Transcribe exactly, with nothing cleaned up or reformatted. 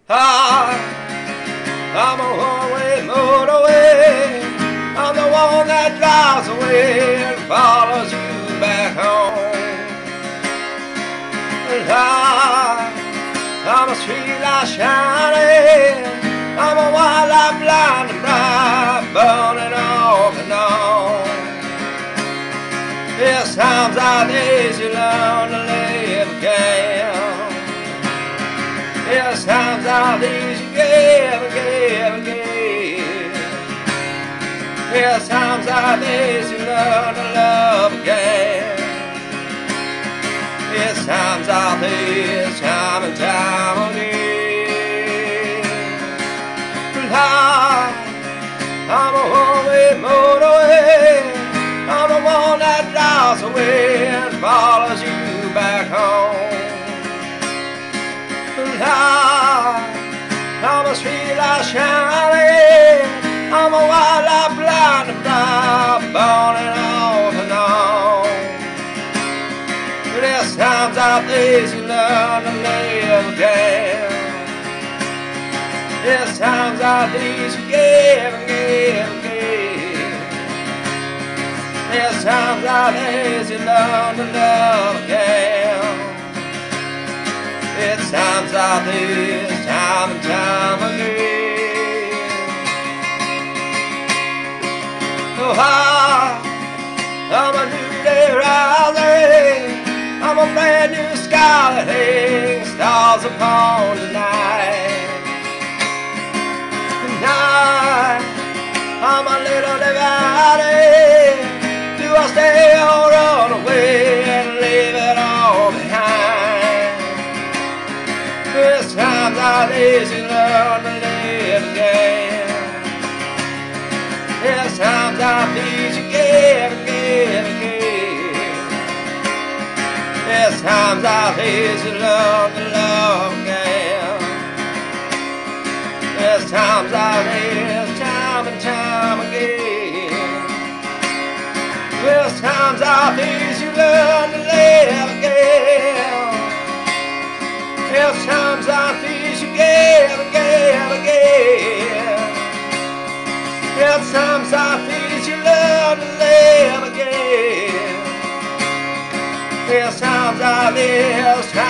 Ah, I'm a one-way motorway. I'm the one that drives away and follows you back home. And I, I'm a street light shining. I'm a white light blind and bright, burning off and on. Yes, times like these you learn to live again. Yes, times like these you give and give and give. Yes, times like these you learn to love again. Yes, times like these, time and time again. I, I'm a one-way motorway. I'm the one that drives away and follows you back home. I, I'm a street light shining. I'm a white light blind and bright, burning off and on. There's times like these you learn to live again. There's times like these you give and give and give. There's times like these you learn to love again. It's times like this, time and time again. Oh, I, I'm a new day rising. I'm a brand new sky that hangs stars upon the night. Tonight, I'm a little divided. Do I stay or run away and leave it all behind? There's times like these you learn to live again. There's times like these you give and give and give. There's times like these you learn to love again. There's times like this, time and time again. There's times like these you learn to live again. There's times like these you give and give again. There's times like these you learn to live again. There's times like this.